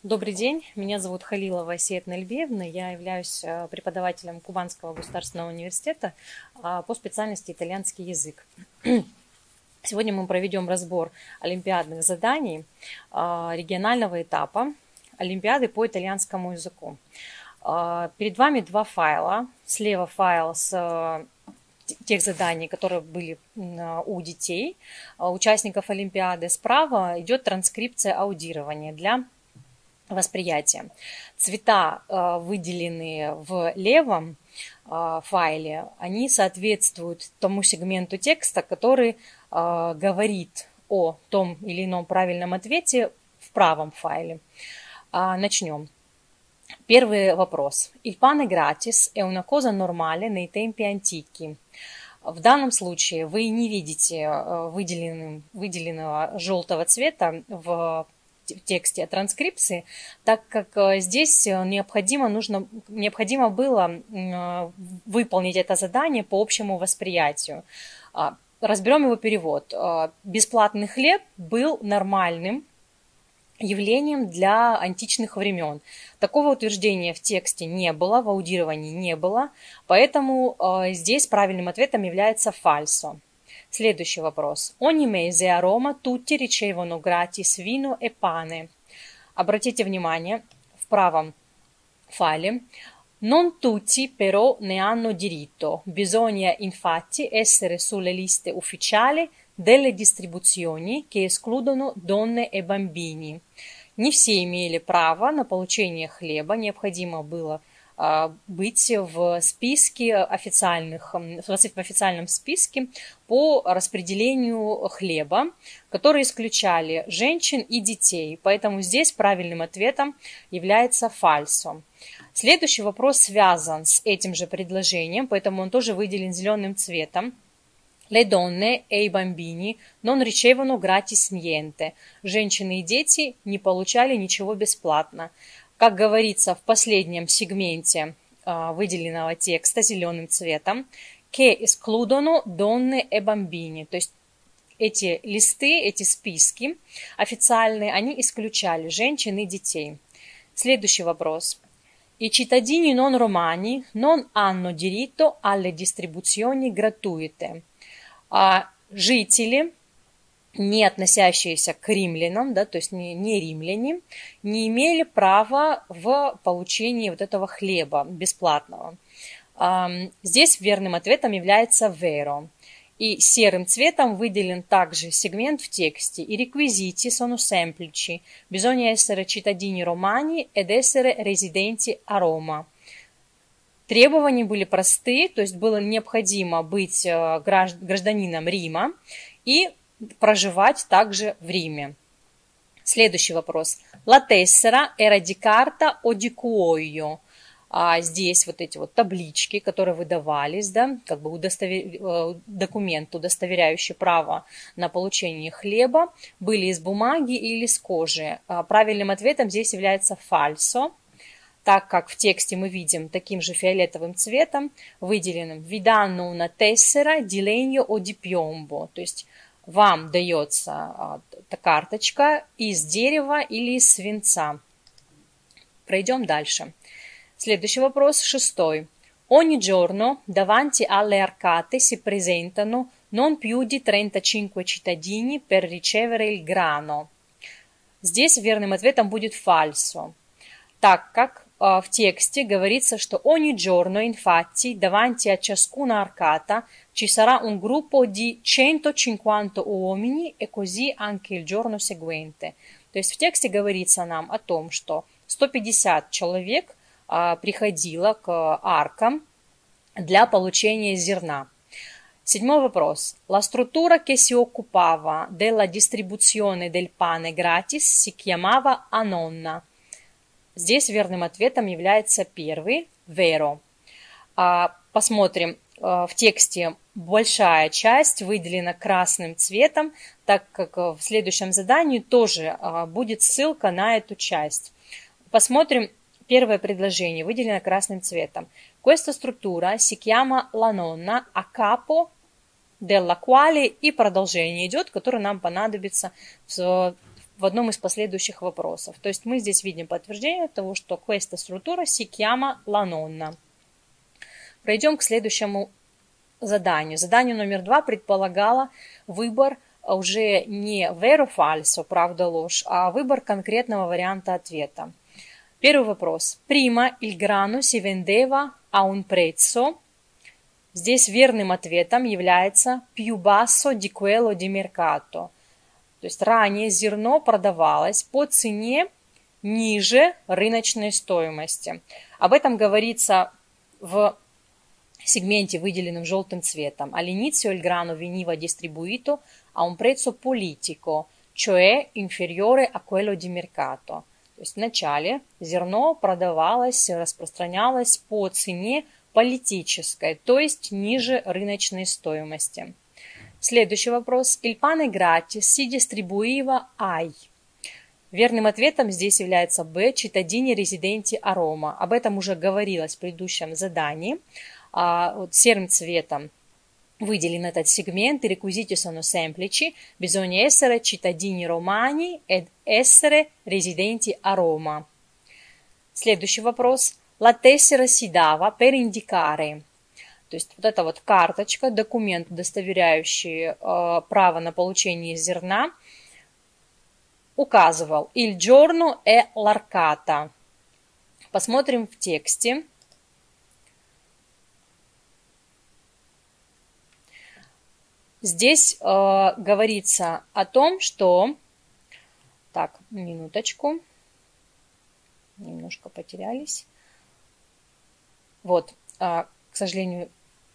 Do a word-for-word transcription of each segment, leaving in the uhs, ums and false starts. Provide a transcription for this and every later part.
Добрый день, меня зовут Халилова Асиет Нальбиевна, я являюсь преподавателем Кубанского государственного университета по специальности итальянский язык. Сегодня мы проведем разбор олимпиадных заданий регионального этапа Олимпиады по итальянскому языку. Перед вами два файла. Слева файл с тех заданий, которые были у детей, участников Олимпиады. Справа идет транскрипция аудирования для восприятия. Цвета, выделенные в левом файле, они соответствуют тому сегменту текста, который говорит о том или ином правильном ответе в правом файле. Начнем. Первый вопрос. Il pane gratis è una cosa normale nei tempi antichi. В данном случае вы не видите выделенным, выделенного желтого цвета в тексте о транскрипции, так как здесь необходимо, нужно, необходимо было выполнить это задание по общему восприятию. Разберем его перевод. Бесплатный хлеб был нормальным явлением для античных времен. Такого утверждения в тексте не было, в аудировании не было, поэтому здесь правильным ответом является falso. Следующий вопрос. Ogni mese a Roma tutti ricevono gratis vino e pane. Обратите внимание, в правом файле. Non tutti però ne hanno diritto. Bisogna infatti essere sulle liste ufficiali delle distribuzioni che escludono donne e bambini. Не все имели право на получение хлеба, необходимо было быть в списке официальных, в официальном списке по распределению хлеба, которые исключали женщин и детей. Поэтому здесь правильным ответом является falso. Следующий вопрос связан с этим же предложением, поэтому он тоже выделен зеленым цветом. Le donne e i bambini non ricevono gratis niente. Женщины и дети не получали ничего бесплатно. Как говорится в последнем сегменте э, выделенного текста зеленым цветом, che escludono donne e bambini, то есть эти листы, эти списки официальные, они исключали женщин и детей. Следующий вопрос. I cittadini non romani non hanno diritto alle distribuzioni gratuite. А жители, не относящиеся к римлянам, да, то есть не, не римляне, не имели права в получении вот этого хлеба бесплатного. Здесь верным ответом является vero. И серым цветом выделен также сегмент в тексте. I requisiti sono semplici. Bisogna essere cittadini romani ed essere residenti a Roma. Требования были простые, то есть было необходимо быть гражданином Рима и проживать также в Риме. Следующий вопрос. La tessera era di carta o di cuoio. А здесь вот эти вот таблички, которые выдавались, да, как бы удостовер... документ, удостоверяющий право на получение хлеба, были из бумаги или из кожи. Правильным ответом здесь является falso, так как в тексте мы видим таким же фиолетовым цветом выделенным vi danno una tessera di legno o di piombo, то есть вам дается эта карточка из дерева или из свинца. Пройдем дальше. Следующий вопрос, шестой. Ogni giorno davanti alle arcate si presentano non più di trentacinque cittadini per ricevere il grano. Здесь верным ответом будет falso, так как в tecste говорится, что ogni giorno infatti davanti a ciascuna arcata ci sarà un gruppo di centocinquanta uomini e così anche il giorno seguente. То есть в тексте говорится нам о том, что сто пятьдесят человек а, приходило к аркам для получения зерна. Седьмой вопрос. La struttura che si occupava della distribuzione del pane gratis si chiamava Anonna. Здесь верным ответом является первый, vero. Посмотрим, в тексте большая часть выделена красным цветом, так как в следующем задании тоже будет ссылка на эту часть. Посмотрим первое предложение, выделено красным цветом. Questa struttura si chiama la nonna a capo della quale, и продолжение идет, которое нам понадобится в в одном из последующих вопросов. То есть мы здесь видим подтверждение того, что questa struttura si chiama la nonna. Пройдем к следующему заданию. Задание номер два предполагало выбор уже не vero falso, правда ложь, а выбор конкретного варианта ответа. Первый вопрос. Prima il grano si vendeva a un prezzo. Здесь верным ответом является più basso di quello di mercato. То есть ранее зерно продавалось по цене ниже рыночной стоимости. Об этом говорится в сегменте, выделенном желтым цветом. All'inizio il grano veniva distribuito a un prezzo politico, cioè inferiore a quello di mercato. То есть вначале зерно продавалось, распространялось по цене политической, то есть ниже рыночной стоимости. Следующий вопрос. Il pane gratis si distribuiva ai. Верным ответом здесь является Б. Cittadini residenti a Roma. Об этом уже говорилось в предыдущем задании. А, вот серым цветом выделен этот сегмент. I requisiti sono semplici. Bisogna essere cittadini romani ed essere residenti a Roma. Следующий вопрос. La tessera si dava per indicare. То есть вот эта вот карточка, документ, удостоверяющий э, право на получение зерна, указывал il giorno e l'arcata. Посмотрим в тексте. Здесь э, говорится о том, что... Так, минуточку. Немножко потерялись. Вот, э, к сожалению,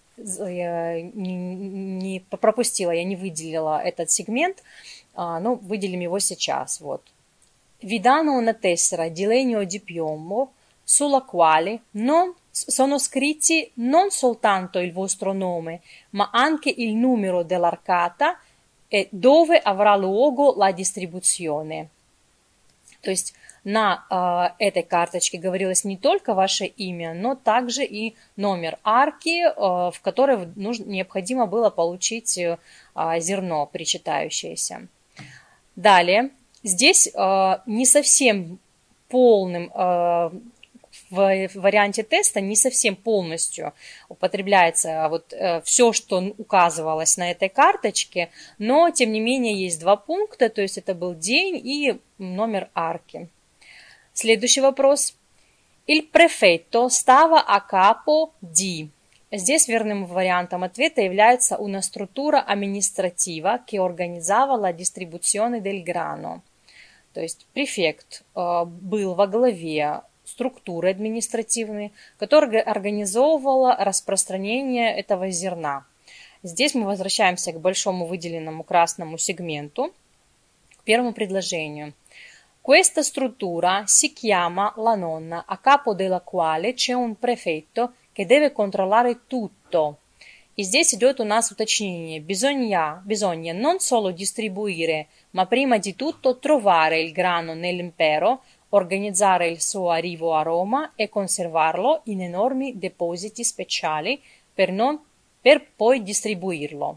я не, не пропустила, я не выделила этот сегмент, э, но выделим его сейчас. Вот. Vi danno una tessera di legno di piombo sulla quale non sono scritti non soltanto il vostro nome, ma anche il numero dell'arcata e dove avrà luogo la distribuzione. То есть на э, этой карточке говорилось не только ваше имя, но также и номер арки, э, в которой нужно, необходимо было получить э, зерно причитающееся. Далее, здесь э, не совсем полным э, в варианте теста не совсем полностью употребляется вот э, все, что указывалось на этой карточке, но тем не менее есть два пункта, то есть это был день и номер арки. Следующий вопрос. Il prefetto stava a capo di. Здесь верным вариантом ответа является una struttura amministrativa che organizzava la distribuzione del grano. То есть префект э, был во главе структуры административной, которая организовывала распространение этого зерна. Здесь мы возвращаемся к большому выделенному красному сегменту, к первому предложению. Questa struttura si chiama la nonna, a capo della quale c'è un prefetto che deve controllare tutto. И здесь идет у нас уточнение. Bisogna, bisogna non solo distribuire, ma prima di tutto trovare il grano nell'impero, organizzare il suo arrivo a Roma e conservarlo in enormi depositi speciali per, non, per poi distribuirlo.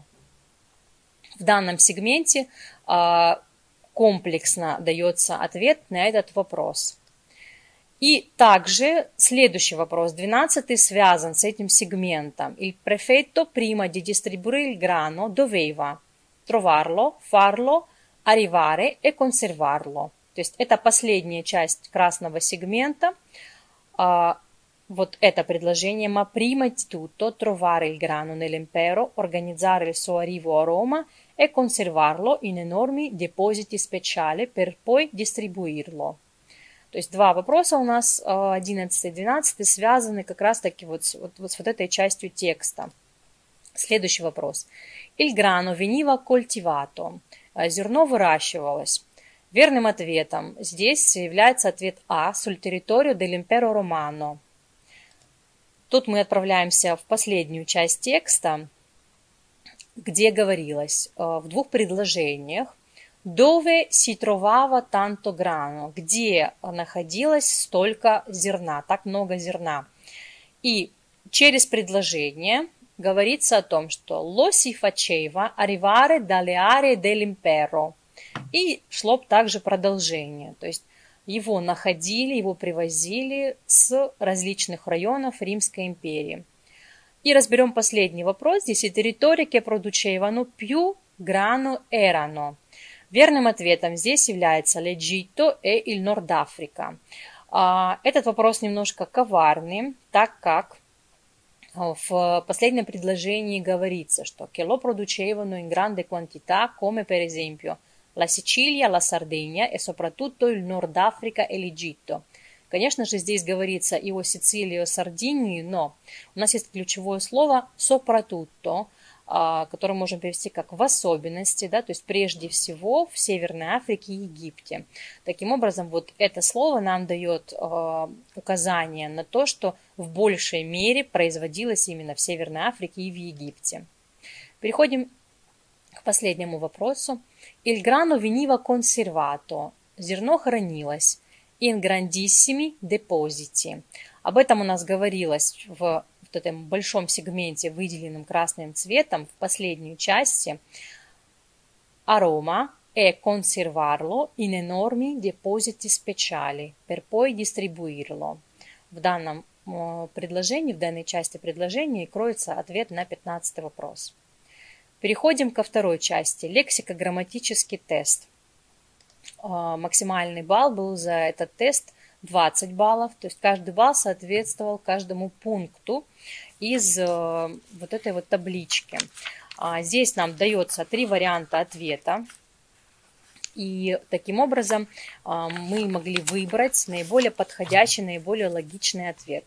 В данном сегменте э, комплексно дается ответ на этот вопрос. И также следующий вопрос, двенадцатый, связан с этим сегментом. Il prefetto prima di distribuire il grano doveva trovarlo, farlo, arrivare e conservarlo. То есть это последняя часть красного сегмента. А, вот это предложение. Ma prima di tutto trovare il grano nell'impero, organizzare il suo arrivo a Roma e conservarlo in enormi depositi speciali per poi distribuirlo. То есть два вопроса у нас, одиннадцатый и двенадцатый, связаны как раз-таки вот, вот, вот с вот этой частью текста. Следующий вопрос. Il grano veniva coltivato. Зерно выращивалось. Верным ответом здесь является ответ А, sul territorio dell'impero romano. Тут мы отправляемся в последнюю часть текста, где говорилось в двух предложениях, dove si trovava tanto grano, где находилось столько зерна, так много зерна. И через предложение говорится о том, что lo si faceva arrivare dalle aree dell'impero. И шло также продолжение, то есть его находили, его привозили с различных районов Римской империи. И разберем последний вопрос. Здесь и territorio che producevano più grano erano. Верным ответом здесь является l'Egitto и il Nord Africa. Этот вопрос немножко коварный, так как в последнем предложении говорится, что che lo producevano in grande quantità, come per esempio la Sicilia, la Sardegna e soprattutto il Nord Africa e l'Egitto. Конечно же, здесь говорится и о Сицилии, и о Сардинии, но у нас есть ключевое слово soprattutto, которое можем перевести как в особенности, да, то есть прежде всего в Северной Африке и Египте. Таким образом, вот это слово нам дает э, указание на то, что в большей мере производилось именно в Северной Африке и в Египте. Переходим к последнему вопросу. Il grano veniva conservato. Зерно хранилось in grandissimi depositi. Об этом у нас говорилось в в этом большом сегменте, выделенном красным цветом, в последней части. A Roma è conservarlo in enormi depositi speciali per poi distribuirlo. В данном предложении, в данной части предложения кроется ответ на пятнадцатый вопрос. Переходим ко второй части. Лексико-грамматический тест. Максимальный балл был за этот тест двадцать баллов, то есть каждый балл соответствовал каждому пункту из э, вот этой вот таблички. А здесь нам дается три варианта ответа, и таким образом э, мы могли выбрать наиболее подходящий, наиболее логичный ответ.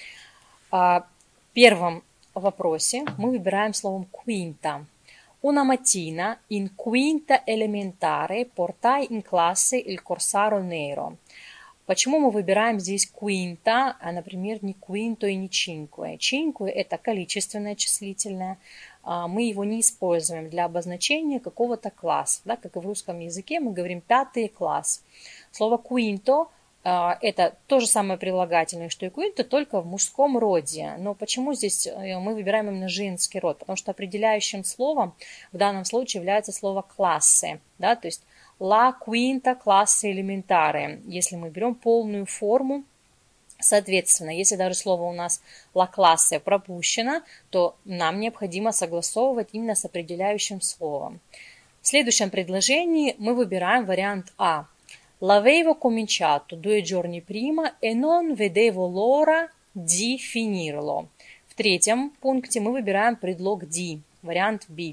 А, в первом вопросе мы выбираем словом quinta. Una mattina in quinta elementare portai in classe il corsaro nero. Почему мы выбираем здесь quinta, а, например, не quinto и не cinque? Cinque – это количественное числительное. Мы его не используем для обозначения какого-то класса. Да? Как и в русском языке мы говорим пятый класс. Слово quinto – это то же самое прилагательное, что и quinto, только в мужском роде. Но почему здесь мы выбираем именно женский род? Потому что определяющим словом в данном случае является слово классы. Да? То есть la quinta classe elementare, если мы берем полную форму. Соответственно, если даже слово у нас la classe пропущено, то нам необходимо согласовывать именно с определяющим словом. В следующем предложении мы выбираем вариант А. L'avevo cominciato due giorni prima e non vedevo l'ora di finirlo. В третьем пункте мы выбираем предлог di, вариант B.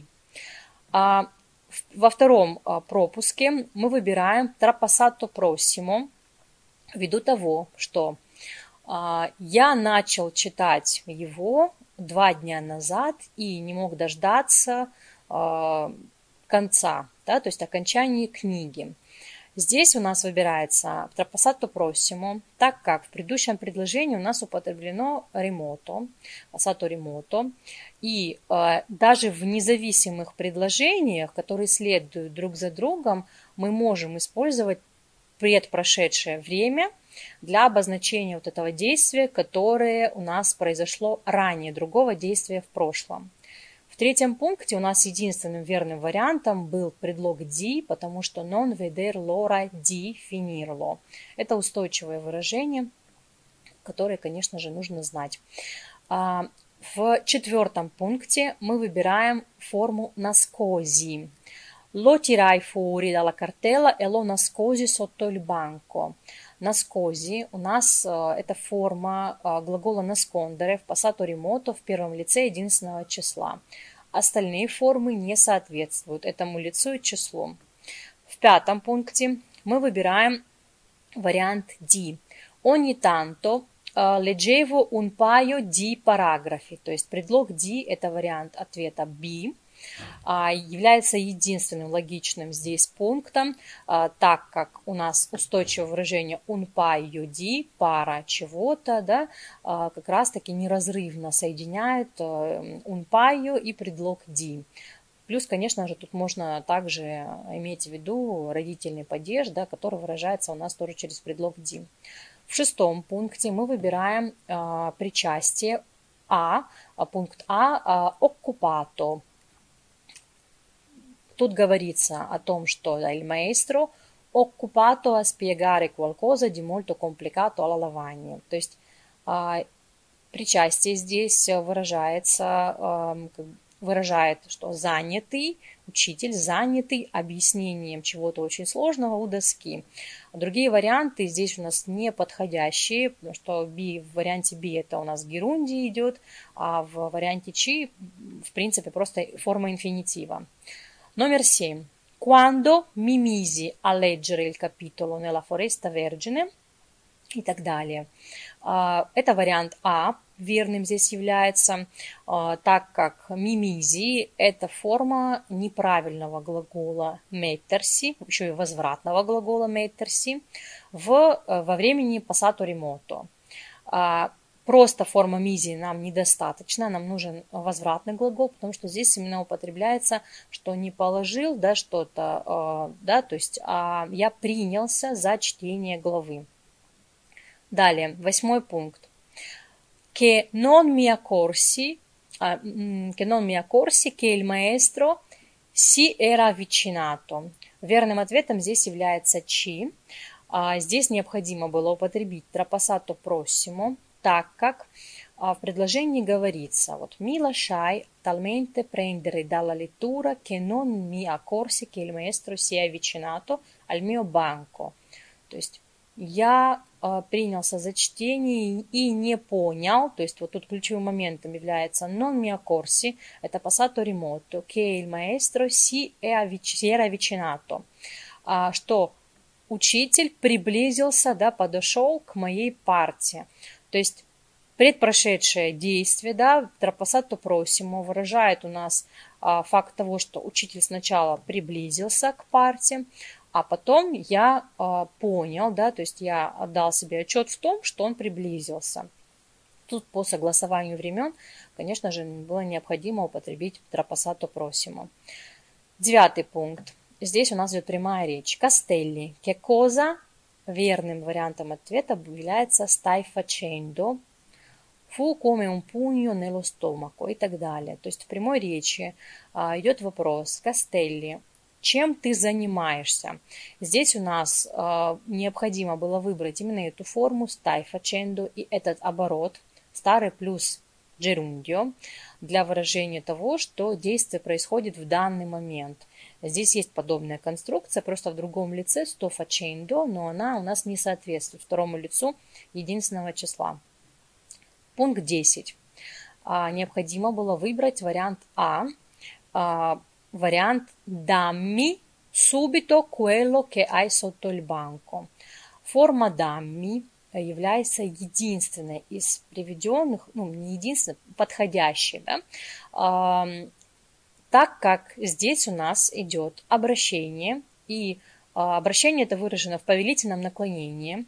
А во втором пропуске мы выбираем trapassato prossimo, ввиду того, что а, я начал читать его два дня назад и не мог дождаться а, конца, да, то есть окончания книги. Здесь у нас выбирается trapassato prossimo, так как в предыдущем предложении у нас употреблено remoto, passato remoto, и э, даже в независимых предложениях, которые следуют друг за другом, мы можем использовать предпрошедшее время для обозначения вот этого действия, которое у нас произошло ранее, другого действия в прошлом. В третьем пункте у нас единственным верным вариантом был предлог di, потому что non veder l'ora di finirlo. Это устойчивое выражение, которое, конечно же, нужно знать. В четвертом пункте мы выбираем форму nascosi. Lo tirai fuori dalla cartella e lo nascosi sotto il banco. Nascosi у нас это форма глагола nascondere в passato remoto в первом лице единственного числа. Остальные формы не соответствуют этому лицу и числу. В пятом пункте мы выбираем вариант D. Ogni tanto leggevo un paio di paragrafi. То есть предлог D – это вариант ответа B. Является единственным логичным здесь пунктом, так как у нас устойчивое выражение un paio di, пара чего-то, да, как раз-таки неразрывно соединяет un paio и предлог di. Плюс, конечно же, тут можно также иметь в виду родительный падеж, да, который выражается у нас тоже через предлог di. В шестом пункте мы выбираем причастие А, пункт А, occupato. тут говорится о том, что il maestro occupato a spiegare qualcosa di molto complicato alla lavagna. То есть причастие здесь выражается, выражает, что занятый, учитель занятый объяснением чего-то очень сложного у доски. Другие варианты здесь у нас не подходящие, потому что B, в варианте B это у нас герундий идет, а в варианте C, в принципе, просто форма инфинитива. Номер семь. Quando mi misi a leggere il capitolo nella foresta vergine и так далее. Это вариант А, верным здесь является, так как мимизи – это форма неправильного глагола mettersi, еще и возвратного глагола mettersi, в, во времени passato remoto. Просто форма мизи нам недостаточно, нам нужен возвратный глагол, потому что здесь именно употребляется, что не положил, да, что-то, да, то есть а я принялся за чтение главы. Далее, восьмой пункт. Che non mi accorsi, che non mi accorsi che il maestro si era avvicinato. Верным ответом здесь является ci. Здесь необходимо было употребить tropassato prossimo, так как в предложении говорится, вот mi lasciai talmente prendere dalla lettura che non mi accorsi che il maestro si è avvicinato al mio banco. То есть я принялся за чтение и не понял, то есть вот тут ключевым моментом является non mi accorsi, это passato remoto, che il maestro si era avvicinato, что учитель приблизился, да, подошел к моей парте. То есть предпрошедшее действие, да, tropassato prossimo выражает у нас а, факт того, что учитель сначала приблизился к парте, а потом я а, понял, да, то есть я отдал себе отчет в том, что он приблизился. Тут по согласованию времен, конечно же, было необходимо употребить tropassato prossimo. Девятый пункт. Здесь у нас идет прямая речь. Castelli. Che cosa? Верным вариантом ответа является stai facendo. Fu come un pugno nello stomaco и так далее. То есть в прямой речи а, идет вопрос. Castelli. Чем ты занимаешься? Здесь у нас э, необходимо было выбрать именно эту форму stai facendo и этот оборот старый плюс gerundio для выражения того, что действие происходит в данный момент. Здесь есть подобная конструкция, просто в другом лице sto facendo, но она у нас не соответствует второму лицу единственного числа. Пункт десять. А, необходимо было выбрать вариант А. А, Вариант dammi subito quello che hai sotto il banco. Форма dammi является единственной из приведенных, ну не единственной, подходящей, да? а, так как здесь у нас идет обращение, и а, обращение это выражено в повелительном наклонении.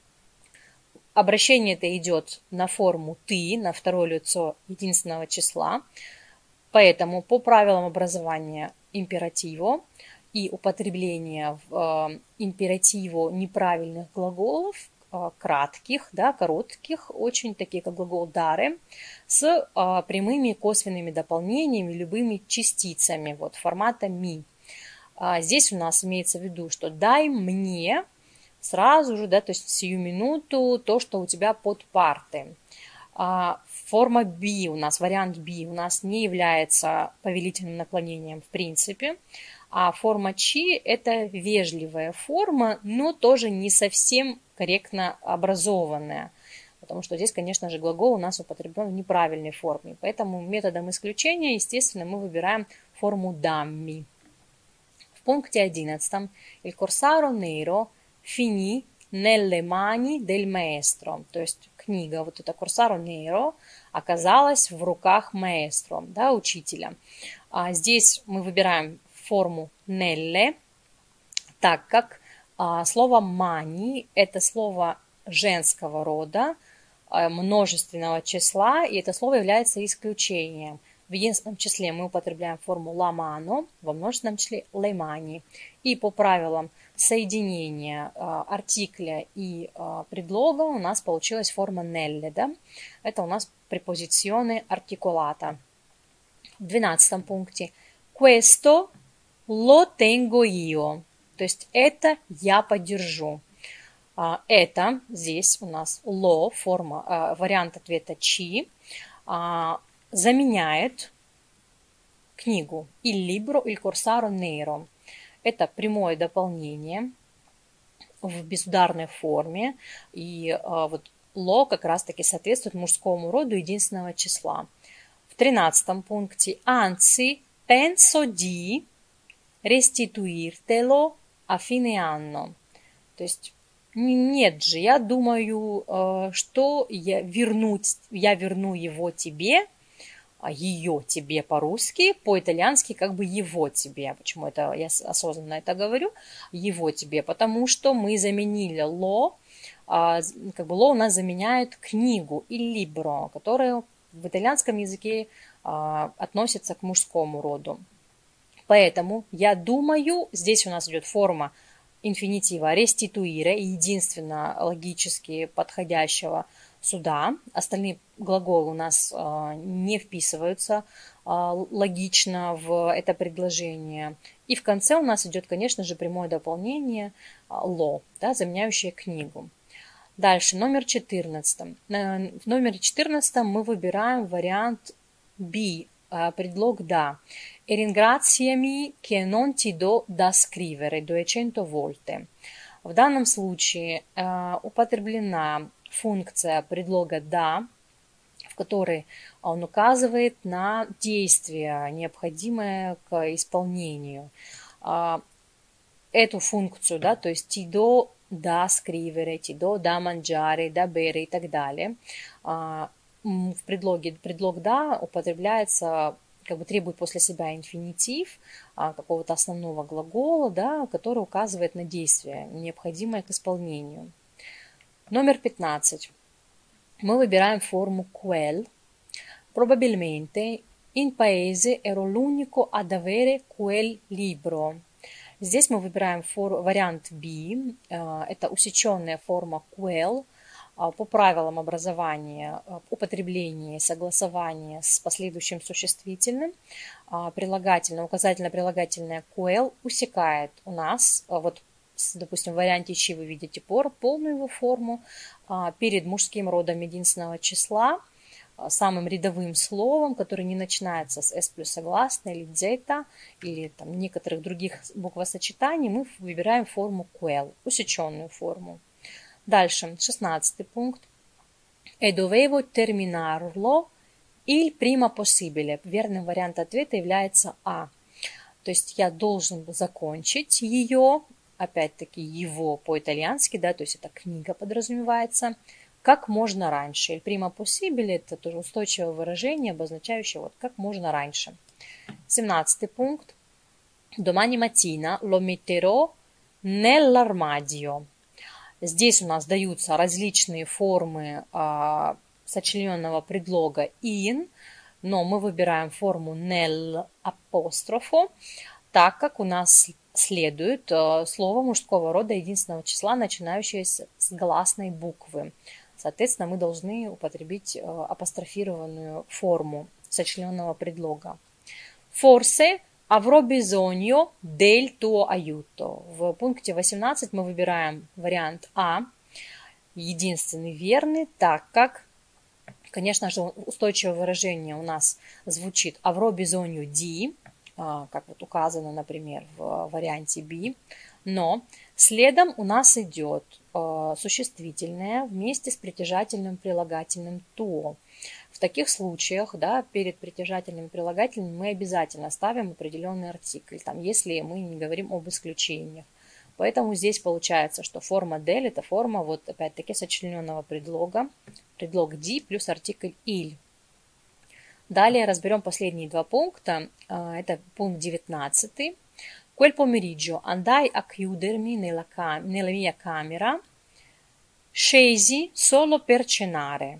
Обращение это идет на форму ты, на второе лицо единственного числа. Поэтому по правилам образования императива и употребления в э, императиву неправильных глаголов, э, кратких, да, коротких, очень такие как глагол dare, с э, прямыми косвенными дополнениями, любыми частицами, вот, формата ми. А здесь у нас имеется в виду, что дай мне сразу же, да, то есть сию минуту то, что у тебя под партой. А, форма B у нас, вариант B у нас не является повелительным наклонением в принципе, а форма чи это вежливая форма, но тоже не совсем корректно образованная, потому что здесь, конечно же, глагол у нас употреблен в неправильной форме, поэтому методом исключения, естественно, мы выбираем форму dammi. В пункте одиннадцатом il corsaro nero finì nelle mani del maestro, то есть книга, вот это Corsaro Nero, оказалась в руках маэстро, да, учителя. А здесь мы выбираем форму nelle, так как а, слово mani это слово женского рода, а, множественного числа, и это слово является исключением. В единственном числе мы употребляем форму la mano, во множественном числе le mani. И по правилам соединения а, артикля и а, предлога у нас получилась форма nelle, да? Это у нас препозиционе артикулата. В двенадцатом пункте questo Lo tengo io. То есть это я подержу. Это здесь у нас lo, форма, вариант ответа ci, заменяет книгу il libro, il corso nero. Это прямое дополнение в безударной форме. И вот lo как раз-таки соответствует мужскому роду единственного числа. В тринадцатом пункте anzi penso di restituirtelo a fine anno. То есть нет же, я думаю, что я, вернуть, я верну его тебе, ее тебе по-русски, по-итальянски как бы его тебе. Почему это я осознанно это говорю? Его тебе, потому что мы заменили lo, как бы lo у нас заменяет книгу il libro, которая в итальянском языке относится к мужскому роду. Поэтому я думаю, здесь у нас идет форма инфинитива restituire, единственно логически подходящего сюда. Остальные глаголы у нас э, не вписываются э, логично в это предложение. И в конце у нас идет, конечно же, прямое дополнение э, lo, да, заменяющее книгу. Дальше, номер четырнадцать. Э, в номере четырнадцатом мы выбираем вариант B, э, предлог да. E ringraziami che non ti do da scrivere duecento volte. В данном случае э, употреблена функция предлога да, в которой он указывает на действие, необходимое к исполнению. Э, эту функцию, да, то есть ti do da scrivere, ti do da mangiare, da bere и так далее, э, в предлоге предлог да употребляется, как бы требует после себя инфинитив а, какого-то основного глагола, да, который указывает на действие, необходимое к исполнению. Номер пятнадцать. Мы выбираем форму quel. Probabilmente in paese ero l'unico ad avere quel libro. Здесь мы выбираем фор, вариант B. А, это усеченная форма quel. По правилам образования, употребления, согласования с последующим существительным, прилагательное, указательно-прилагательное quel усекает у нас, вот, допустим, в варианте чи вы видите пор, полную его форму, перед мужским родом единственного числа, самым рядовым словом, который не начинается с s плюс согласной или zeta, или там, некоторых других буквосочетаний, мы выбираем форму quel, усеченную форму. Дальше, шестнадцатый пункт. E dovevo terminarlo il prima possibile. Верный вариант ответа является А. То есть я должен закончить ее, опять-таки его по-итальянски, да, то есть это книга подразумевается, как можно раньше. Il prima possibile это тоже устойчивое выражение, обозначающее вот как можно раньше. семнадцатый пункт. Domani mattina lo metterò nell'armadio. Здесь у нас даются различные формы а, сочлененного предлога in, но мы выбираем форму nel апострофо, так как у нас следует а, слово мужского рода единственного числа, начинающееся с гласной буквы. Соответственно, мы должны употребить а, апострофированную форму сочлененного предлога. Forse avrò bisogno del tuo aiuto. В пункте восемнадцать мы выбираем вариант А, единственный верный, так как, конечно же, устойчивое выражение у нас звучит avrò bisogno di, как вот указано, например, в варианте Б, но следом у нас идет существительное вместе с притяжательным прилагательным tuo. В таких случаях, да, перед притяжательным прилагательным мы обязательно ставим определенный артикль, там, если мы не говорим об исключениях. Поэтому здесь получается, что форма del это форма вот опять-таки сочлененного предлога, предлог di плюс артикль il. Далее разберем последние два пункта. Это пункт девятнадцатый. Quel pomeriggio andai a chiudermi nella, cam- nella mia camera, scesi solo per cenare.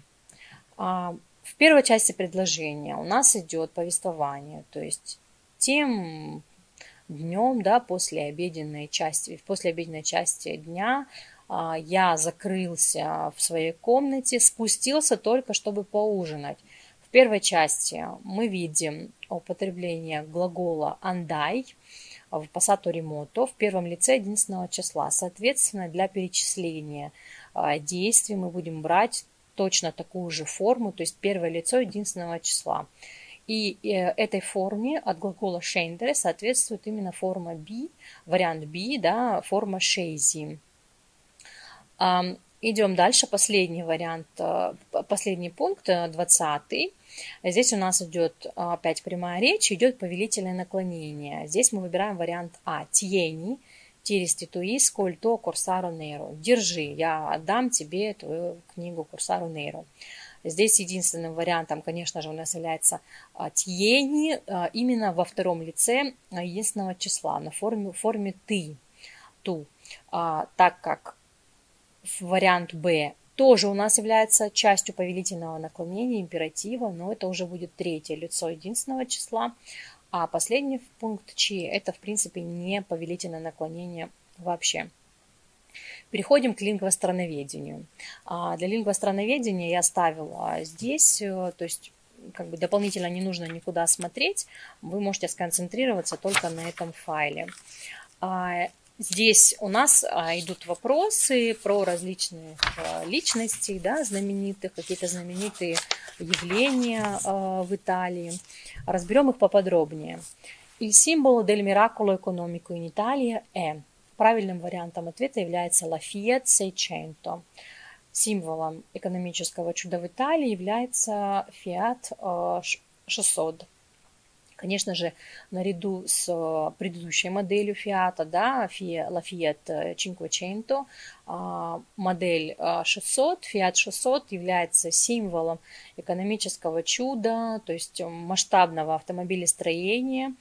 В первой части предложения у нас идет повествование, то есть тем днем, да, после обеденной части, после обеденной части дня я закрылся в своей комнате, спустился только чтобы поужинать. В первой части мы видим употребление глагола andai, в passato remoto в первом лице единственного числа. Соответственно, для перечисления действий мы будем брать точно такую же форму, то есть первое лицо единственного числа. И этой форме от глагола scendere соответствует именно форма be, вариант be, да, форма scesi. Идем дальше, последний вариант, последний пункт, двадцатый. Здесь у нас идет опять прямая речь, идет повелительное наклонение. Здесь мы выбираем вариант А. Tieni, ti restituisco il tuo Corsaro Nero. Держи, я отдам тебе твою книгу Corsaro Nero. Здесь единственным вариантом, конечно же, у нас является tieni, именно во втором лице единственного числа, на форме, форме ты, ту, так как вариант Б тоже у нас является частью повелительного наклонения, императива, но это уже будет третье лицо единственного числа. А последний пункт Чи – это, в принципе, не повелительное наклонение вообще. Переходим к лингвостроноведению. Для лингвостроноведения я оставила здесь, то есть как бы дополнительно не нужно никуда смотреть, вы можете сконцентрироваться только на этом файле. Здесь у нас идут вопросы про различные личности, да, знаменитых, какие-то знаменитые явления в Италии. Разберем их поподробнее. Il simbolo del miracolo economico in Italia è. Правильным вариантом ответа является la Fiat шестьсот. Символом экономического чуда в Италии является Fiat шестьсот. Конечно же, наряду с предыдущей моделью Fiat, да, la Fiat пятьсот, модель шестьсот, Fiat шестьсот является символом экономического чуда, то есть масштабного автомобилестроения.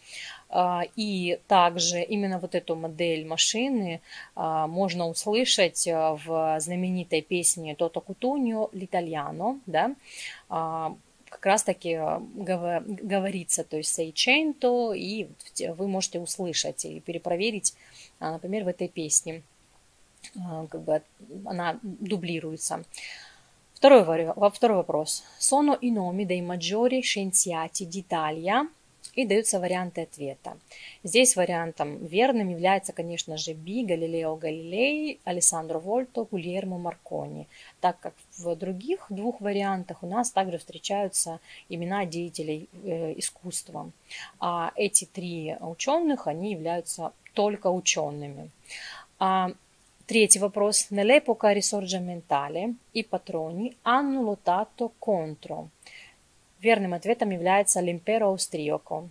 И также именно вот эту модель машины можно услышать в знаменитой песне «Toto Cutugno l'Italiano», да, как раз таки говорится, то есть «Seicento», и вы можете услышать и перепроверить, например, в этой песне, как бы она дублируется. Второй, второй вопрос. «Sono i nomi dei maggiori scienziati d'Italia?» И даются варианты ответа. Здесь вариантом верным является, конечно же, Би, Галилео Галилей, Алессандро Вольто, Гульермо Маркони, так как в других двух вариантах у нас также встречаются имена деятелей э, искусства. А эти три ученых, они являются только учеными. А, третий вопрос. Nell'epoca risorgimentale i patroni hanno lottato contro. Верным ответом является l'Impero Austriaco.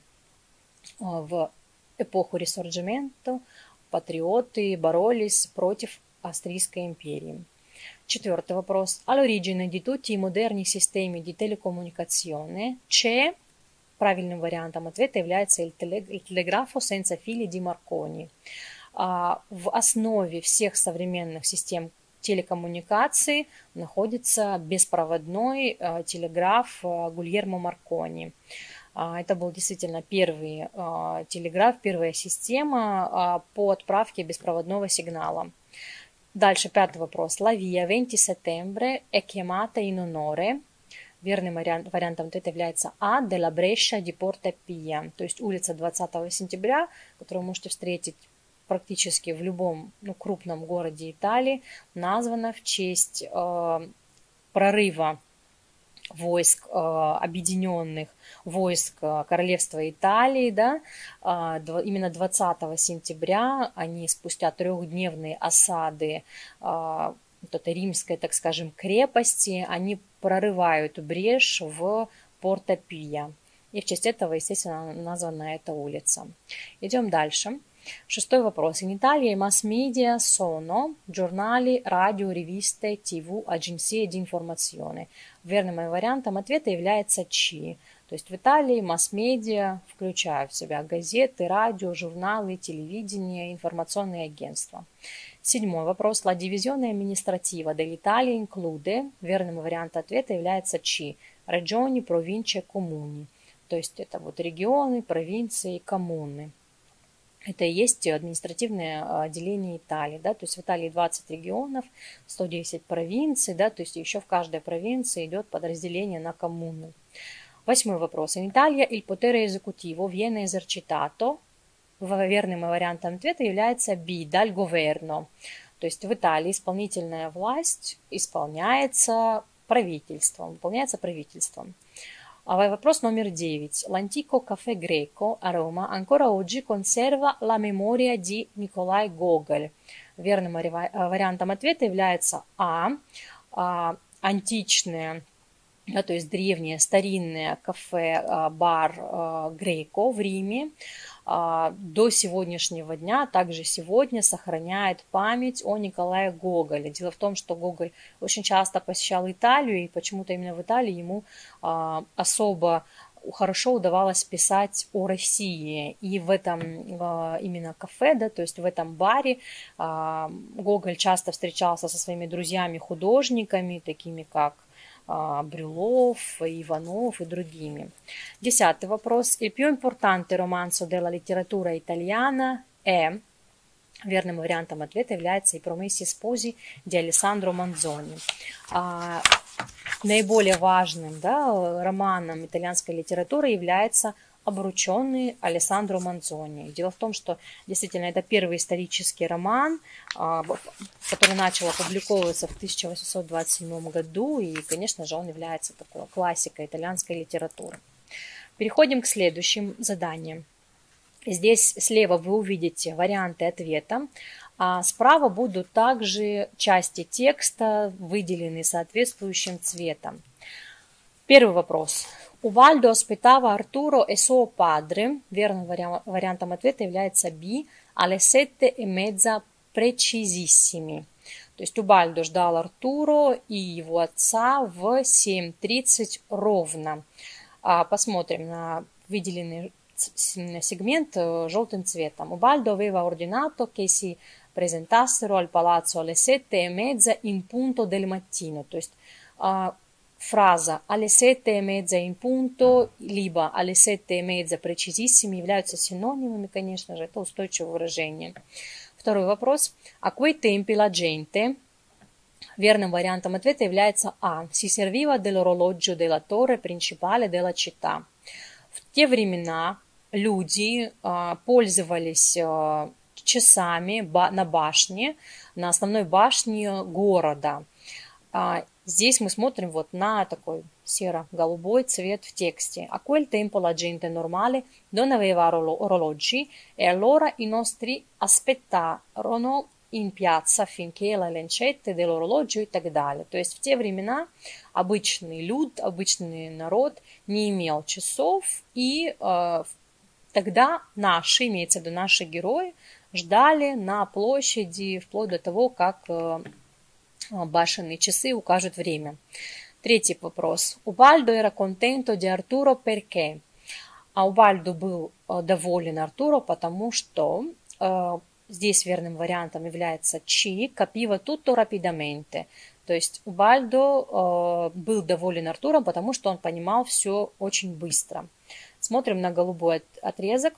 В эпоху Ресорджимента патриоты боролись против Австрийской империи. Четвертый вопрос. All'origine di tutti i moderni sistemi di telecomunicazione c'è. Правильным вариантом ответа является il telegrafo senza fili di Marconi. В основе всех современных систем телекоммуникации находится беспроводной э, телеграф э, Гульермо Маркони. Э, это был действительно первый э, телеграф, первая система э, по отправке беспроводного сигнала. Дальше пятый вопрос. La via venti settembre è chiamata in onore. Верным вариант, вариантом ответа является А. Della Brescia di Porta Pia, то есть улица двадцатого сентября, которую вы можете встретить практически в любом, ну, крупном городе Италии, названа в честь э, прорыва войск, э, объединенных войск э, королевства Италии, да, э, дв, именно двадцатого сентября они спустя трехдневные осады э, вот этой римской, так скажем, крепости, они прорывают брешь в Порта-Пия. И в честь этого, естественно, названа эта улица. Идем дальше. Шестой вопрос. In Italia i mass media sono giornali, radio, riviste, ТВ, agenzie di informazione. Верным вариантом ответа является Чи. То есть в Италии масс-медиа включают в себя газеты, радио, журналы, телевидение, информационные агентства. Седьмой вопрос. La divisione amministrativa dell'Italia include. Верным вариантом ответа является Чи. Regioni, province, comuni. То есть это вот регионы, провинции, коммуны. Это и есть административное отделение Италии, да, то есть в Италии двадцать регионов, сто десять провинций, да, то есть еще в каждой провинции идет подразделение на коммуны. Восьмой вопрос. In Italia il potere esecutivo viene esercitato. верным вариантом ответа является B, dal governo. То есть в Италии исполнительная власть исполняется правительством, выполняется правительством. Вопрос номер девять. L'antico caffè greco a Roma ancora oggi conserva la memoria di Nikolai Гоголь. Верным вариантом ответа является А. Античное, да, то есть древнее, старинное кафе, бар Греко в Риме до сегодняшнего дня, также сегодня сохраняет память о Николае Гоголе. Дело в том, что Гоголь очень часто посещал Италию, и почему-то именно в Италии ему особо хорошо удавалось писать о России. И в этом именно кафе, да, то есть в этом баре Гоголь часто встречался со своими друзьями-художниками, такими как Брюлов, Иванов и другими. Десятый вопрос. Il più importante romanzo della letteratura italiana è... Верным вариантом ответа является «I Promessi Sposi» di Alessandro Manzoni. А, наиболее важным, да, романом итальянской литературы является «Обрученный» Алессандро Манзони. Дело в том, что действительно это первый исторический роман, который начал опубликовываться в тысяча восемьсот двадцать седьмом году, и, конечно же, он является такой классикой итальянской литературы. Переходим к следующим заданиям. Здесь слева вы увидите варианты ответа, а справа будут также части текста, выделенные соответствующим цветом. Первый вопрос. Убальдо aspettava Arturo e suo padre. Верным вариантом ответа является B. Alle sette e mezza precisissimi. То есть Убальдо ждал Артуро и его отца в семь тридцать ровно. Посмотрим на выделенный сегмент желтым цветом. Убальдо aveva ordinato che si presentassero al palazzo alle sette e mezza in punto del mattino. То есть фраза alle sette e mezza in punto либо alle sette e mezza precisissimi являются синонимами, конечно же, это устойчивое выражение. Второй вопрос. A quei tempi la gente, верным вариантом ответа является А. Si serviva dell'orologio della torre principale della città. В те времена люди а, пользовались а, часами ба на башне, на основной башне города. А, здесь мы смотрим вот на такой серо-голубой цвет в тексте. A quel tempo la gente normale non aveva orologi e allora i nostri aspettarono in piazza finché la lancette dell'orologio и так далее. То есть в те времена обычный люд, обычный народ не имел часов, и э, тогда наши, имеется в виду наши герои, ждали на площади вплоть до того, как э, башенные часы укажут время. Третий вопрос. Убальдо era contento di Arturo perché? А Убальдо был э, доволен Артуро, потому что э, здесь верным вариантом является Чи, capiva tutto rapidamente. То есть Убальдо э, был доволен Артуром, потому что он понимал все очень быстро. Смотрим на голубой отрезок.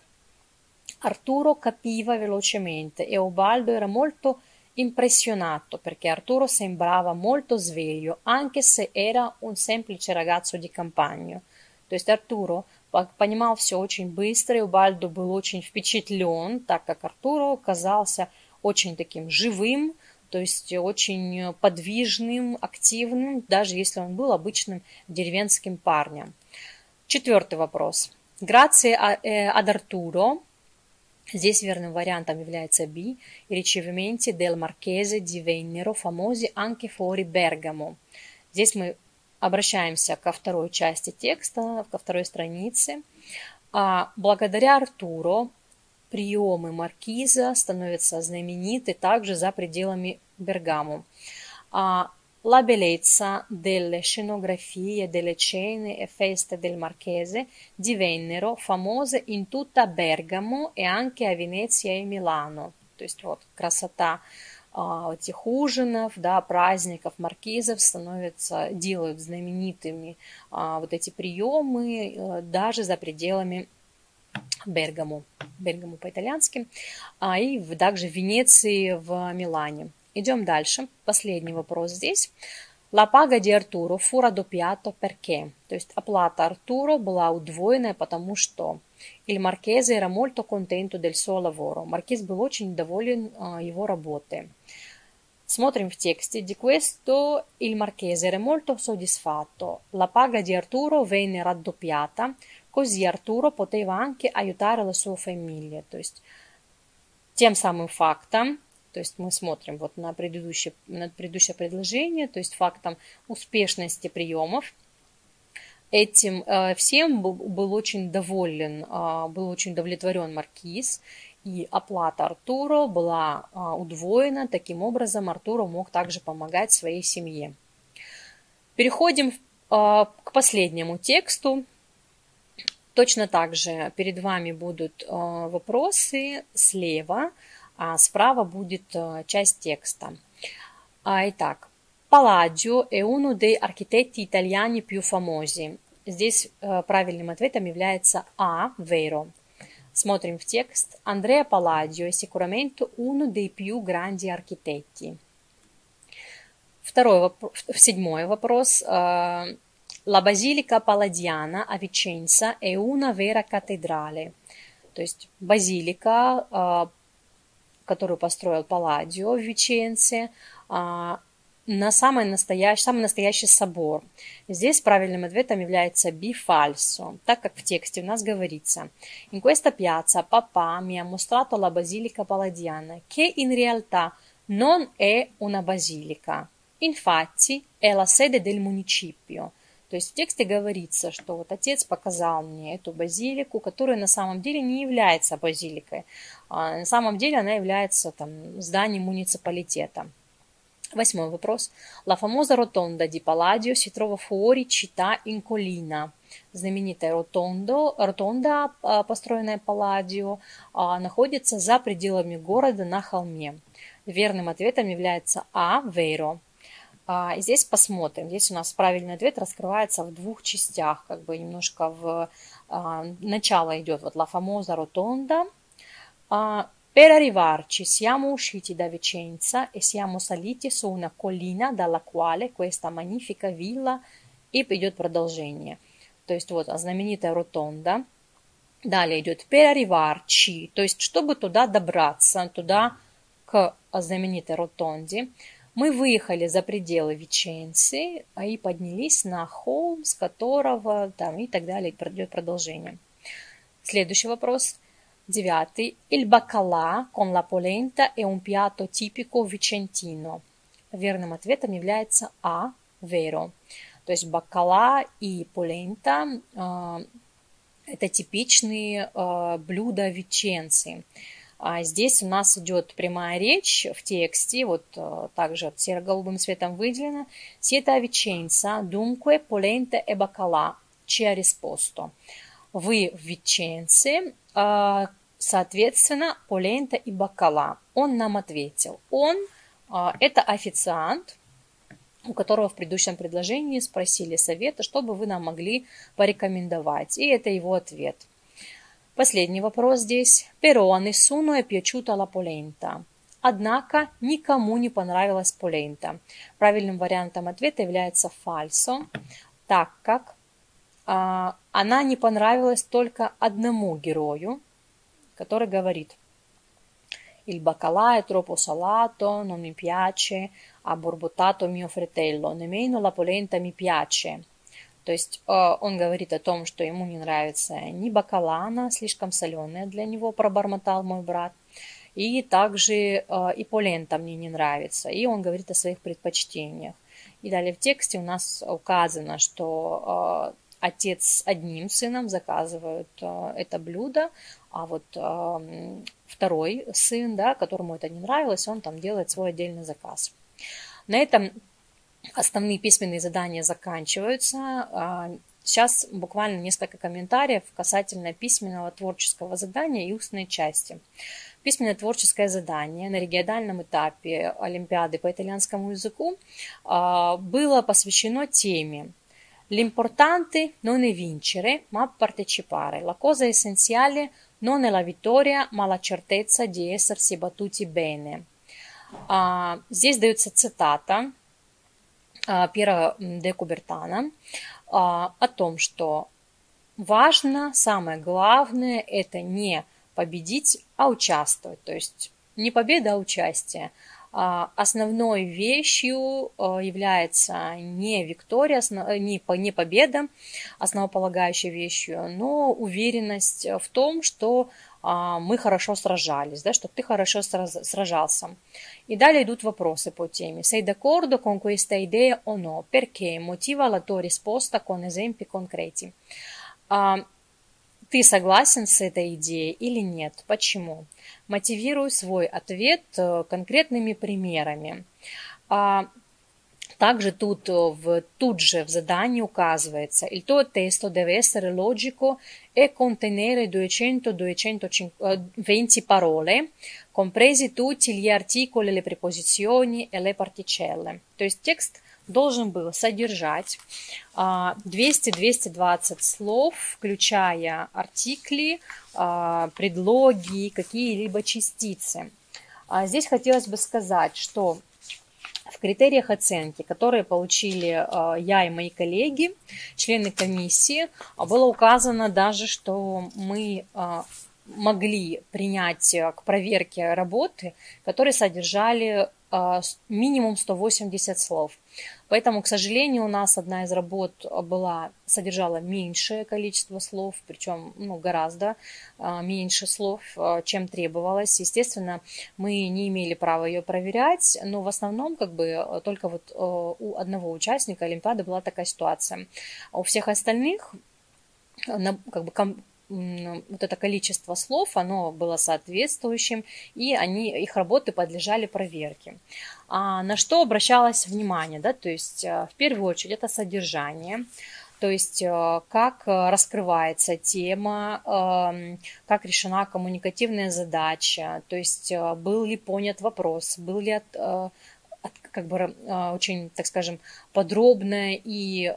Arturo capiva velocemente e Ubaldo era molto impressionato perché Arturo sembrava molto sveglio, anche se era un semplice ragazzo di campagna. То есть Артуро понимал все очень быстро, и Убальдо был очень впечатлен, так как Артуро казался очень таким живым, то есть очень подвижным, активным, даже если он был обычным деревенским парнем. Четвертый вопрос. Grazie ad Arturo. Здесь верным вариантом является B. I ricevimenti del Marchese divennero famosi anche fuori Bergamo. Здесь мы обращаемся ко второй части текста, ко второй странице. А благодаря Артуро приемы маркиза становятся знамениты также за пределами Бергамо. А La bellezza delle scenografie, delle cene e feste del Marchese divennero famose in tutta Bergamo e anche a Venezia и Милано. То есть вот красота а, этих ужинов, да, праздников маркизов становятся, делают знаменитыми а, вот эти приемы а, даже за пределами Бергамо, Бергамо по-итальянски, а, и в, также в Венеции, в Милане. Идем дальше. Последний вопрос здесь. La paga di Arturo fu raddoppiata perché, то есть оплата Артуро была удвоенная, потому что il marchese era molto contento del suo lavoro. Маркиз был очень доволен uh, его работой. Смотрим в тексте. Di questo il marchese era molto soddisfatto. La paga di Arturo venne raddoppiata, così Arturo poteva anche aiutare la sua famiglia. То есть тем самым фактом, то есть мы смотрим вот на предыдущее, на предыдущее предложение, то есть фактом успешности приемов. Этим э, всем был, был очень доволен, э, был очень удовлетворен маркиз, и оплата Артуро была э, удвоена. Таким образом, Артуро мог также помогать своей семье. Переходим э, к последнему тексту. Точно так же перед вами будут э, вопросы слева, а справа будет uh, часть текста. А, итак, Palladio è uno dei architetti italiani più famosi. Здесь uh, правильным ответом является А, vero. Смотрим в текст. Andrea Palladio è sicuramente uno dei più grandi architetti. Второй вопрос, седьмой вопрос. Uh, La Basilica Palladiana a Vicenza è una vera cattedrale. То есть базилика, uh, которую построил Палладио в Веченце, на самый настоящий, самый настоящий собор. Здесь правильным ответом является B falso, так как в тексте у нас говорится: In questa piazza papà mi ha mostrato la Basilica Palladiana, che in realtà non è una basilica, infatti è la sede del municipio. То есть в тексте говорится, что вот отец показал мне эту базилику, которая на самом деле не является базиликой. А на самом деле она является там зданием муниципалитета. Восьмой вопрос. La famosa rotonda di Palladio si trova fuori città in collina. Знаменитая ротондо, ротонда, построенная Палладио, находится за пределами города на холме. Верным ответом является А, vero. И здесь посмотрим. Здесь у нас правильный ответ раскрывается в двух частях. Как бы немножко в а, начало идет вот la famosa rotonda. А, per arrivarci siamo usciti da Vicenza e siamo saliti su una collina dalla quale questa magnifica villa, и идет продолжение. То есть вот знаменитая ротонда. Далее идет per arrivarci, то есть чтобы туда добраться, туда к знаменитой ротонде. Мы выехали за пределы Веченцы и поднялись на холм, с которого там и так далее идет продолжение. Следующий вопрос, девятый. Il baccalà con la polenta è un piatto tipico vicentino. Верным ответом является А, vero. То есть баккала и полента э, это типичные э, блюда Веченцы. А здесь у нас идет прямая речь в тексте, вот также серо-голубым цветом выделено. Siete a Vicenza, dunque polenta e baccalà ci ha risposto. Вы в Веченце, соответственно, полента и баккала. Он нам ответил. Он – это официант, у которого в предыдущем предложении спросили совета, чтобы вы нам могли порекомендовать. И это его ответ. Последний вопрос здесь. Però a nessuno è piaciuta la polenta. Однако никому не понравилась полента. Правильным вариантом ответа является falso, так как а, она не понравилась только одному герою, который говорит: Il baccalà è troppo salato, non mi piace, ha borbottato mio fratello, nemmeno la polenta mi piace. То есть э, он говорит о том, что ему не нравится ни бакала, она слишком соленая для него, пробормотал мой брат, и также э, и полента мне не нравится, и он говорит о своих предпочтениях. И далее в тексте у нас указано, что э, отец с одним сыном заказывает э, это блюдо, а вот э, второй сын, да, которому это не нравилось, он там делает свой отдельный заказ. На этом основные письменные задания заканчиваются. Сейчас буквально несколько комментариев касательно письменного творческого задания и устной части. Письменное творческое задание на региональном этапе Олимпиады по итальянскому языку было посвящено теме «L'importante non è vincere, ma partecipare. La cosa essenziale non è la vittoria, ma la certezza di essersi battuti bene». Здесь дается цитата Пьера де Кубертана о том, что важно, самое главное, это не победить, а участвовать. То есть не победа, а участие. Основной вещью является не виктория, не победа, основополагающей вещью, но уверенность в том, что мы хорошо сражались, да, что ты хорошо сражался. И далее идут вопросы по теме. Sei d'accordo con questa idea o no? Perché? Motiva la tua risposta con esempi concreti. Ты согласен с этой идеей или нет? Почему? Мотивируй свой ответ конкретными примерами. Также тут, в, тут же в задании указывается: il tuo testo deve essere logico e contenere duecento duecentoventi parole, compresi tutti gli articoli, le preposizioni e le particelle. То есть текст должен был содержать двести — двести двадцать слов, включая артикли, предлоги, какие-либо частицы. Здесь хотелось бы сказать, что в критериях оценки, которые получили я и мои коллеги, члены комиссии, было указано даже, что мы могли принять к проверке работы, которые содержали минимум сто восемьдесят слов. Поэтому, к сожалению, у нас одна из работ была, содержала меньшее количество слов, причем ну, гораздо меньше слов, чем требовалось. Естественно, мы не имели права ее проверять, но в основном как бы только вот у одного участника Олимпиады была такая ситуация. А у всех остальных как бы вот это количество слов, оно было соответствующим, и они, их работы подлежали проверке. А на что обращалось внимание? Да? То есть, в первую очередь, это содержание, то есть, как раскрывается тема, как решена коммуникативная задача, то есть, был ли понят вопрос, был ли от, от, как бы, очень, так скажем, подробно и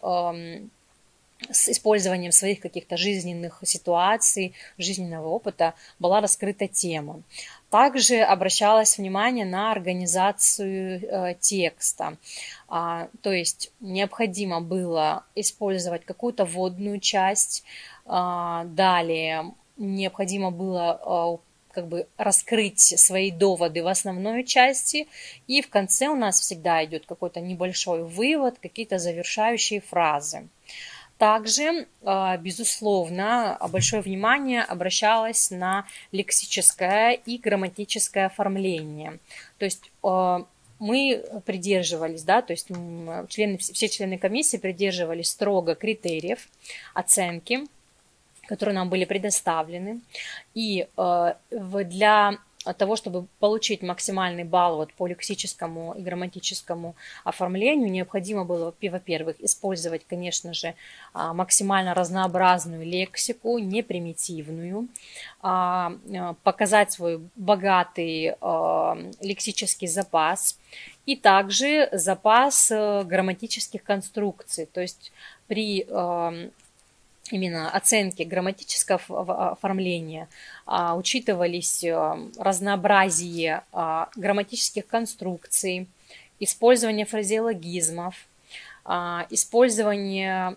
с использованием своих каких-то жизненных ситуаций, жизненного опыта была раскрыта тема. Также обращалось внимание на организацию э, текста. А, то есть необходимо было использовать какую-то вводную часть. А, далее необходимо было а, как бы раскрыть свои доводы в основной части. И в конце у нас всегда идет какой-то небольшой вывод, какие-то завершающие фразы. Также, безусловно, большое внимание обращалось на лексическое и грамматическое оформление. То есть мы придерживались, да, то есть члены, все члены комиссии придерживались строго критериев оценки, которые нам были предоставлены. И для того, чтобы получить максимальный балл вот по лексическому и грамматическому оформлению, необходимо было, во-первых, использовать, конечно же, максимально разнообразную лексику, не примитивную, показать свой богатый лексический запас и также запас грамматических конструкций. То есть при именно оценки грамматического оформления а, учитывались а, разнообразие а, грамматических конструкций, использование фразеологизмов, а, использование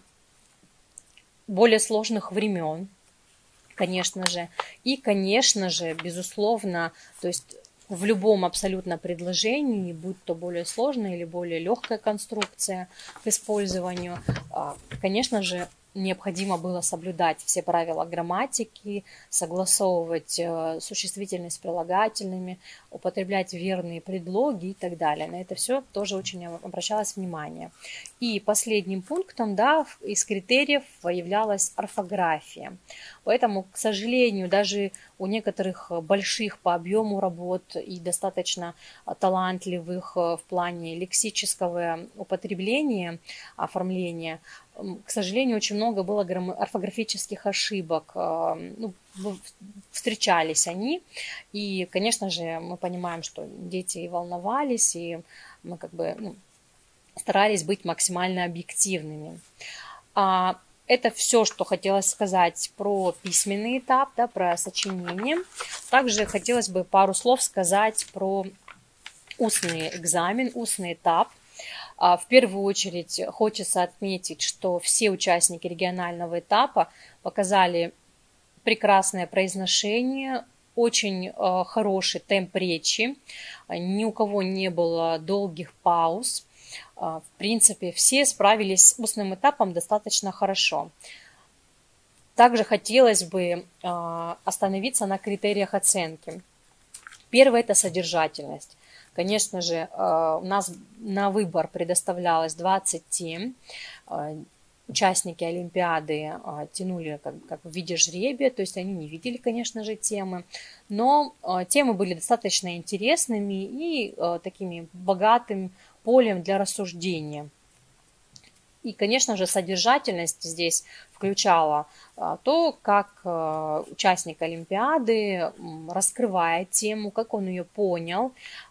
более сложных времен, конечно же, и, конечно же, безусловно, то есть в любом абсолютно предложении, будь то более сложная или более легкая конструкция к использованию, а, конечно же, необходимо было соблюдать все правила грамматики, согласовывать существительные с прилагательными, употреблять верные предлоги и так далее. На это все тоже очень обращалось внимание. И последним пунктом, да, из критериев являлась орфография. Поэтому, к сожалению, даже у некоторых больших по объему работ и достаточно талантливых в плане лексического употребления, оформления, к сожалению, очень много было орфографических ошибок. Ну, встречались они. И, конечно же, мы понимаем, что дети и волновались, и мы как бы ну, старались быть максимально объективными. Это все, что хотелось сказать про письменный этап, да, про сочинение. Также хотелось бы пару слов сказать про устный экзамен, устный этап. В первую очередь хочется отметить, что все участники регионального этапа показали прекрасное произношение, очень хороший темп речи, ни у кого не было долгих пауз. В принципе, все справились с устным этапом достаточно хорошо. Также хотелось бы остановиться на критериях оценки. Первое – это содержательность. Конечно же, у нас на выбор предоставлялось двадцать тем. Участники Олимпиады тянули как, как в виде жребия, то есть они не видели, конечно же, темы, но темы были достаточно интересными и такими богатым полем для рассуждения. И, конечно же, содержательность здесь включала то, как участник Олимпиады раскрывает тему, как он ее понял,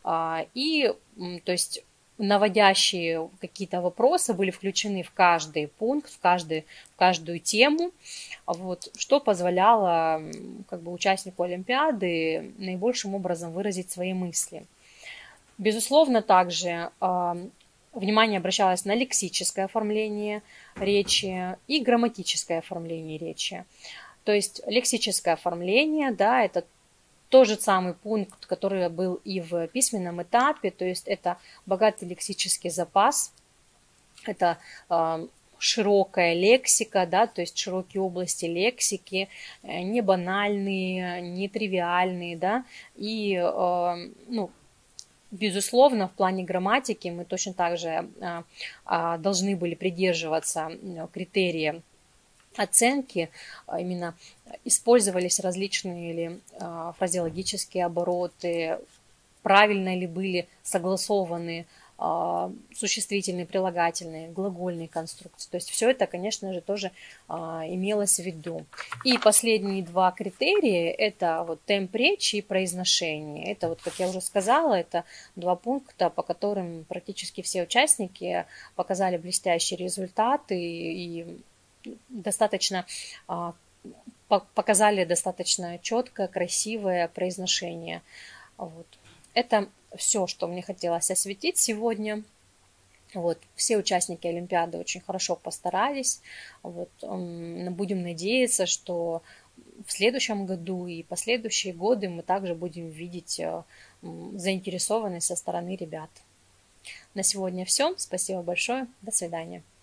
и, то есть, наводящие какие-то вопросы были включены в каждый пункт, в, каждый, в каждую тему, вот, что позволяло как бы, участнику Олимпиады наибольшим образом выразить свои мысли. Безусловно, также э, внимание обращалось на лексическое оформление речи и грамматическое оформление речи. То есть лексическое оформление, да, это тот же самый пункт, который был и в письменном этапе, то есть это богатый лексический запас, это э, широкая лексика, да, то есть широкие области лексики, э, не банальные, не тривиальные, да, и, э, ну, безусловно, в плане грамматики мы точно так же э, э, должны были придерживаться критерия оценки, именно использовались различные ли фразеологические обороты, правильно ли были согласованы существительные, прилагательные, глагольные конструкции. То есть все это, конечно же, тоже имелось в виду. И последние два критерия – это вот темп речи и произношение. Это, вот, как я уже сказала, это два пункта, по которым практически все участники показали блестящие результаты и достаточно показали достаточно четкое, красивое произношение. Вот. Это все, что мне хотелось осветить сегодня. Вот. Все участники Олимпиады очень хорошо постарались. Вот. Будем надеяться, что в следующем году и последующие годы мы также будем видеть заинтересованность со стороны ребят. На сегодня все. Спасибо большое. До свидания.